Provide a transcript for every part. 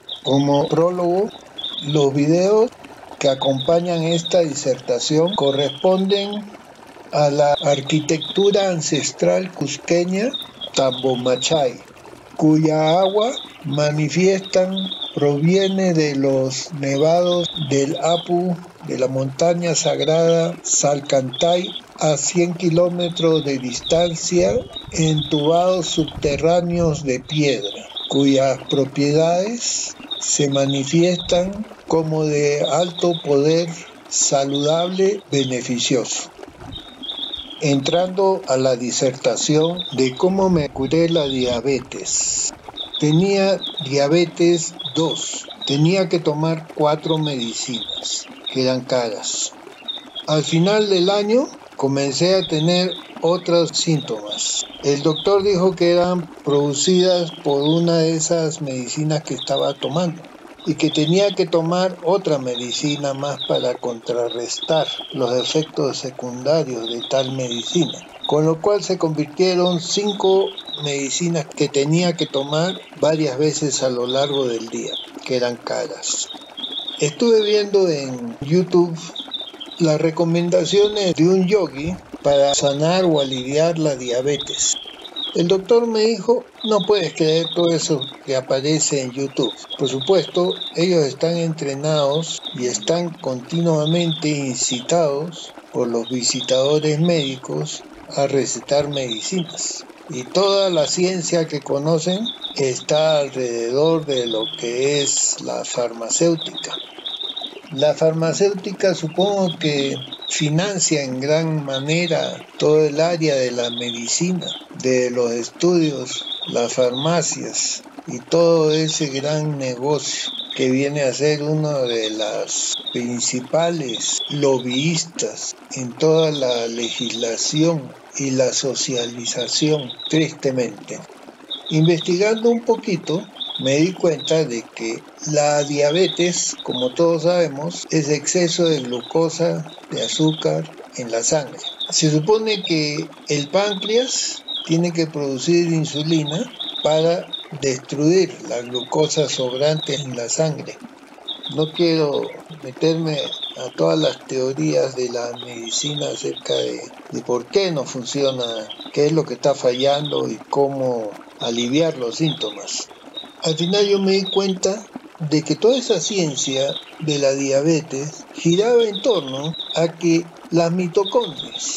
Como prólogo, los videos que acompañan esta disertación corresponden a la arquitectura ancestral cusqueña Tambomachay, cuya agua manifiestan proviene de los nevados del Apu de la montaña sagrada Salcantay a 100 kilómetros de distancia, entubados subterráneos de piedra, cuyas propiedades se manifiestan como de alto poder saludable beneficioso. Entrando a la disertación de cómo me curé la diabetes. Tenía diabetes 2. Tenía que tomar 4 medicinas, que eran caras. Al final del año comencé a tener otros síntomas. El doctor dijo que eran producidas por una de esas medicinas que estaba tomando y que tenía que tomar otra medicina más para contrarrestar los efectos secundarios de tal medicina, con lo cual se convirtieron 5 medicinas que tenía que tomar varias veces a lo largo del día, que eran caras. Estuve viendo en YouTube las recomendaciones de un yogi para sanar o aliviar la diabetes. El doctor me dijo, no puedes creer todo eso que aparece en YouTube. Por supuesto, ellos están entrenados y están continuamente incitados por los visitadores médicos a recetar medicinas. Y toda la ciencia que conocen está alrededor de lo que es la farmacéutica. La farmacéutica supongo que financia en gran manera todo el área de la medicina, de los estudios, las farmacias y todo ese gran negocio que viene a ser una de las principales lobbyistas en toda la legislación y la socialización, tristemente. Investigando un poquito, me di cuenta de que la diabetes, como todos sabemos, es exceso de glucosa, de azúcar en la sangre. Se supone que el páncreas tiene que producir insulina para destruir la glucosa sobrante en la sangre. No quiero meterme a todas las teorías de la medicina acerca de por qué no funciona, qué es lo que está fallando y cómo aliviar los síntomas. Al final yo me di cuenta de que toda esa ciencia de la diabetes giraba en torno a que las mitocondrias,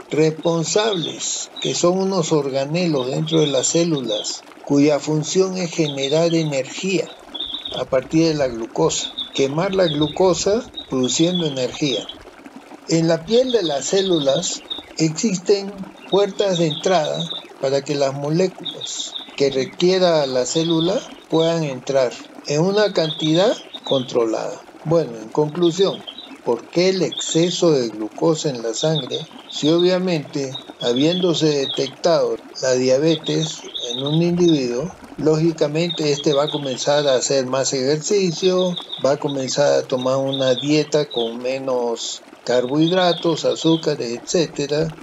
responsables, que son unos organelos dentro de las células, cuya función es generar energía a partir de la glucosa, quemar la glucosa produciendo energía. En la piel de las células existen puertas de entrada para que las moléculas que requiera la célula puedan entrar en una cantidad controlada. Bueno, en conclusión, ¿por qué el exceso de glucosa en la sangre? Si obviamente, habiéndose detectado la diabetes en un individuo, lógicamente este va a comenzar a hacer más ejercicio, va a comenzar a tomar una dieta con menos carbohidratos, azúcares, etc.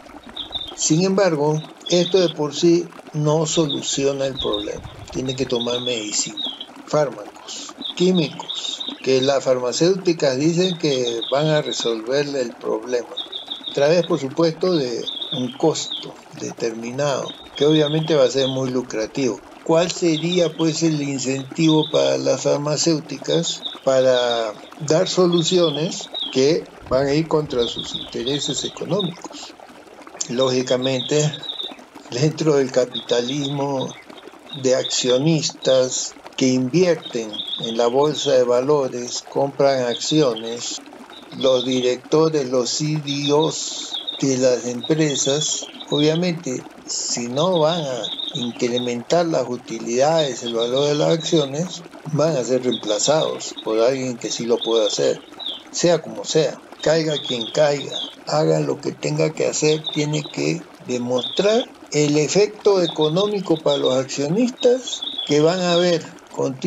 Sin embargo, esto de por sí no soluciona el problema. Tiene que tomar medicina, fármacos, químicos, que las farmacéuticas dicen que van a resolverle el problema. A través, por supuesto, de un costo determinado, que obviamente va a ser muy lucrativo. ¿Cuál sería, pues, el incentivo para las farmacéuticas para dar soluciones que van a ir contra sus intereses económicos? Lógicamente, dentro del capitalismo de accionistas que invierten en la bolsa de valores, compran acciones, los directores, los CEOs de las empresas, obviamente, si no van a incrementar las utilidades, el valor de las acciones, van a ser reemplazados por alguien que sí lo pueda hacer, sea como sea, caiga quien caiga, haga lo que tenga que hacer, tiene que demostrar el efecto económico para los accionistas que van a ver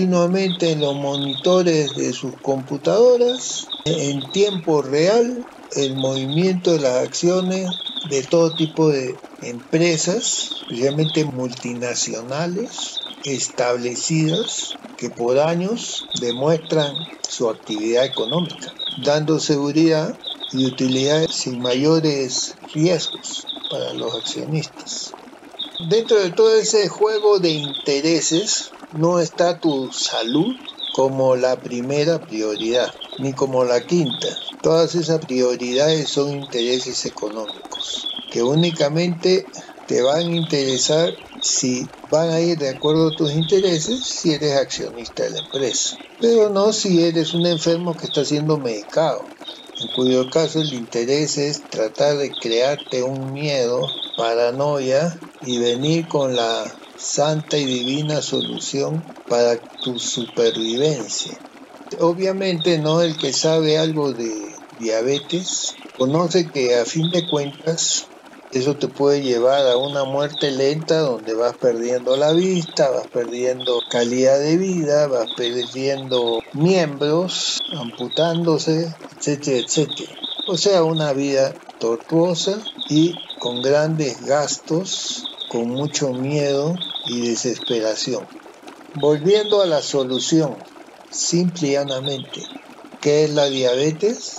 continuamente en los monitores de sus computadoras en tiempo real el movimiento de las acciones de todo tipo de empresas, especialmente multinacionales, establecidas, que por años demuestran su actividad económica, dando seguridad y utilidad sin mayores riesgos para los accionistas. Dentro de todo ese juego de intereses no está tu salud como la primera prioridad, ni como la quinta. Todas esas prioridades son intereses económicos, que únicamente te van a interesar si van a ir de acuerdo a tus intereses si eres accionista de la empresa, pero no si eres un enfermo que está siendo medicado, en cuyo caso el interés es tratar de crearte un miedo, paranoia y venir con la santa y divina solución para tu supervivencia. Obviamente no el que sabe algo de diabetes conoce que a fin de cuentas eso te puede llevar a una muerte lenta donde vas perdiendo la vista, vas perdiendo calidad de vida, vas perdiendo miembros, amputándose, etcétera, etcétera. O sea, una vida tortuosa y con grandes gastos, con mucho miedo y desesperación. Volviendo a la solución, simple y llanamente, ¿qué es la diabetes?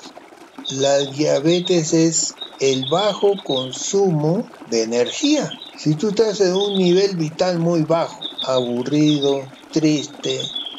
La diabetes es el bajo consumo de energía. Si tú estás en un nivel vital muy bajo, aburrido, triste,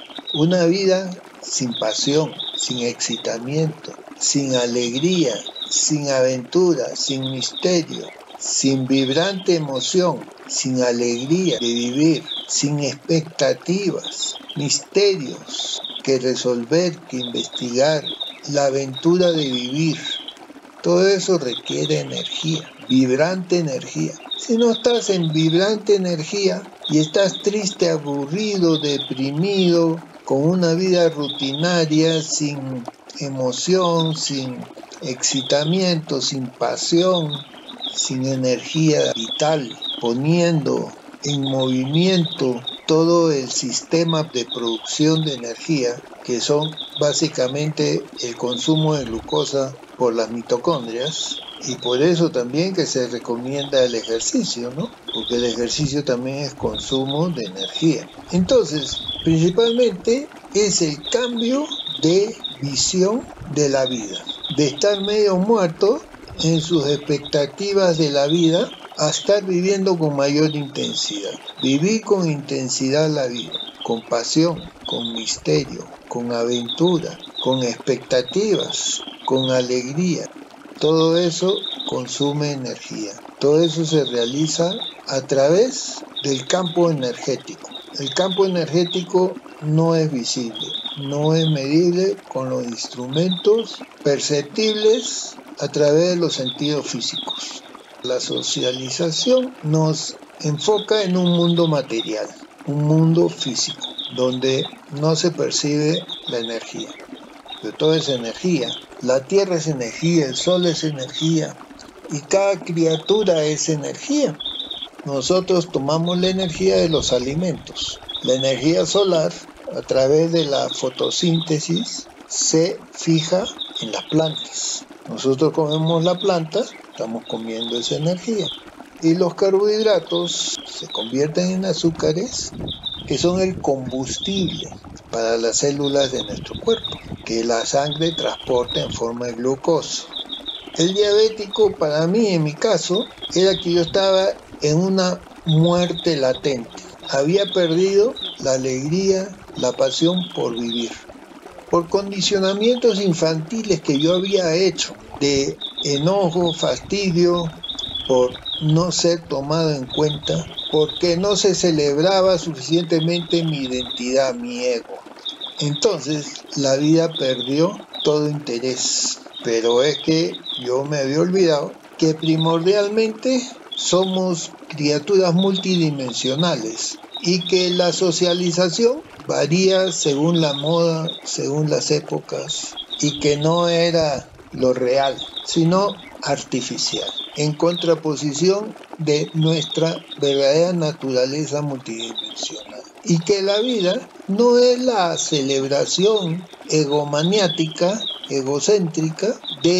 una vida sin pasión, sin excitamiento, sin alegría, sin aventura, sin misterio, sin vibrante emoción, sin alegría de vivir, sin expectativas, misterios que resolver, que investigar, la aventura de vivir. Todo eso requiere energía, vibrante energía. Si no estás en vibrante energía y estás triste, aburrido, deprimido, con una vida rutinaria, sin emoción, sin excitamiento, sin pasión, sin energía vital, poniendo en movimiento todo el sistema de producción de energía, que son básicamente el consumo de glucosa por las mitocondrias, y por eso también que se recomienda el ejercicio, ¿no? Porque el ejercicio también es consumo de energía. Entonces, principalmente es el cambio de visión de la vida, de estar medio muerto en sus expectativas de la vida a estar viviendo con mayor intensidad. Vivir con intensidad la vida, con pasión, con misterio, con aventura, con expectativas, con alegría. Todo eso consume energía. Todo eso se realiza a través del campo energético. El campo energético no es visible, no es medible con los instrumentos perceptibles a través de los sentidos físicos. La socialización nos enfoca en un mundo material, un mundo físico, donde no se percibe la energía. Pero todo es energía. La tierra es energía, el sol es energía, y cada criatura es energía. Nosotros tomamos la energía de los alimentos. La energía solar, a través de la fotosíntesis, se fija en las plantas. Nosotros comemos la planta, estamos comiendo esa energía. Y los carbohidratos se convierten en azúcares, que son el combustible para las células de nuestro cuerpo, que la sangre transporta en forma de glucosa. El diabético, para mí, en mi caso, era que yo estaba en una muerte latente. Había perdido la alegría, la pasión por vivir. Por condicionamientos infantiles que yo había hecho, de enojo, fastidio, por no ser tomado en cuenta, porque no se celebraba suficientemente mi identidad, mi ego. Entonces la vida perdió todo interés. Pero es que yo me había olvidado que primordialmente somos criaturas multidimensionales y que la socialización varía según la moda, según las épocas, y que no era lo real, sino artificial, en contraposición de nuestra verdadera naturaleza multidimensional. Y que la vida no es la celebración egomaniática, egocéntrica, de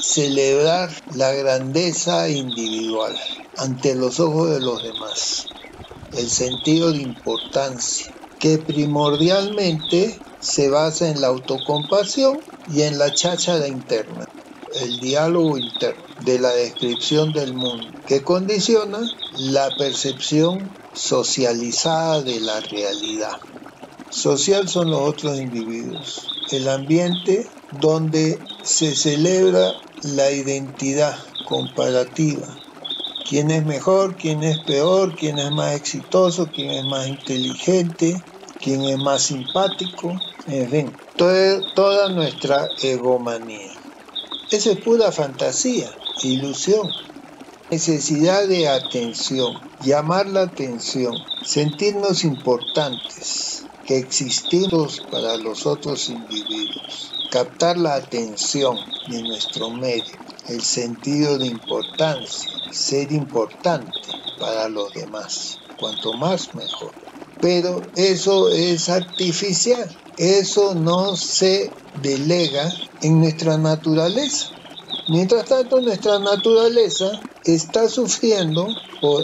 celebrar la grandeza individual ante los ojos de los demás, el sentido de importancia, que primordialmente se basa en la autocompasión y en la cháchara interna, el diálogo interno de la descripción del mundo, que condiciona la percepción socializada de la realidad. Social son los otros individuos, el ambiente donde se celebra la identidad comparativa. ¿Quién es mejor? ¿Quién es peor? ¿Quién es más exitoso? ¿Quién es más inteligente? ¿Quién es más simpático? En fin, toda nuestra egomanía. Esa es pura fantasía, ilusión. Necesidad de atención, llamar la atención, sentirnos importantes, que existimos para los otros individuos, captar la atención de nuestro medio, el sentido de importancia, ser importante para los demás, cuanto más mejor. Pero eso es artificial, eso no se delega en nuestra naturaleza. Mientras tanto, nuestra naturaleza está sufriendo por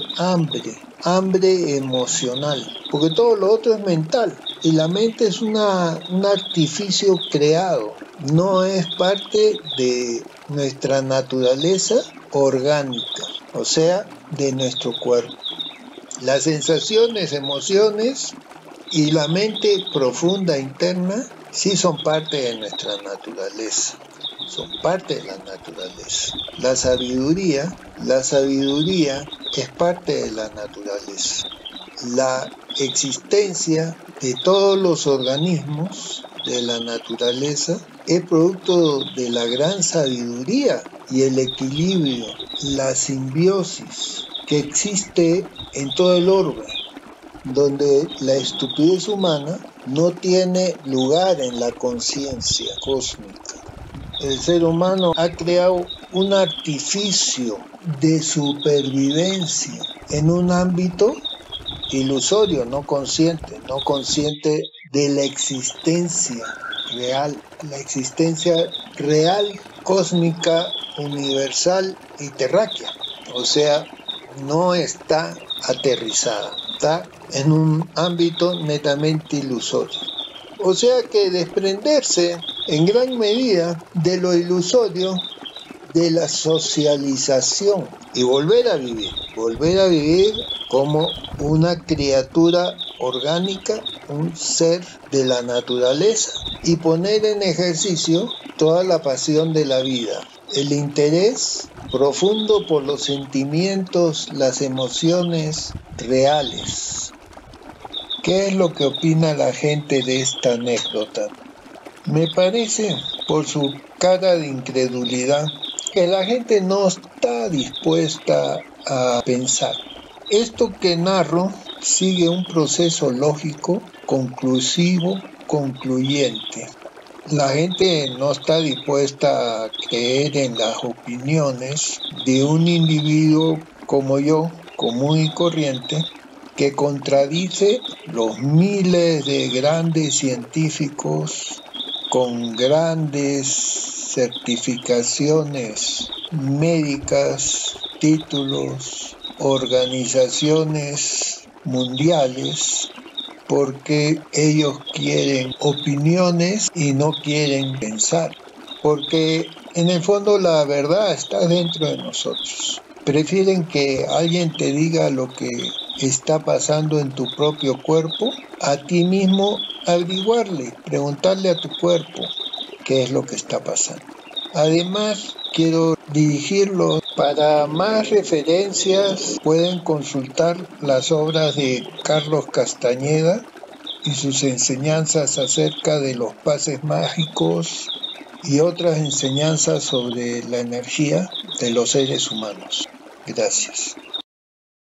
hambre emocional, porque todo lo otro es mental y la mente es un artificio creado, no es parte de nuestra naturaleza orgánica, o sea, de nuestro cuerpo. Las sensaciones, emociones y la mente profunda interna sí son parte de nuestra naturaleza. Son parte de la naturaleza. La sabiduría es parte de la naturaleza. La existencia de todos los organismos de la naturaleza es producto de la gran sabiduría y el equilibrio, la simbiosis que existe en todo el orbe, donde la estupidez humana no tiene lugar en la conciencia cósmica. El ser humano ha creado un artificio de supervivencia en un ámbito ilusorio, no consciente de la existencia real, cósmica, universal y terráquea. O sea, no está aterrizada, está en un ámbito netamente ilusorio. O sea que desprenderse en gran medida de lo ilusorio, de la socialización y volver a vivir como una criatura orgánica, un ser de la naturaleza y poner en ejercicio toda la pasión de la vida, el interés profundo por los sentimientos, las emociones reales. ¿Qué es lo que opina la gente de esta anécdota? Me parece, por su cara de incredulidad, que la gente no está dispuesta a pensar. Esto que narro sigue un proceso lógico, conclusivo, concluyente. La gente no está dispuesta a creer en las opiniones de un individuo como yo, común y corriente, que contradice los miles de grandes científicos con grandes certificaciones médicas, títulos, organizaciones mundiales, porque ellos quieren opiniones y no quieren pensar, porque en el fondo la verdad está dentro de nosotros. Prefieren que alguien te diga lo que está pasando en tu propio cuerpo, a ti mismo averiguarle, preguntarle a tu cuerpo qué es lo que está pasando. Además, quiero dirigirlo para más referencias. Pueden consultar las obras de Carlos Castañeda y sus enseñanzas acerca de los pases mágicos y otras enseñanzas sobre la energía de los seres humanos. Gracias.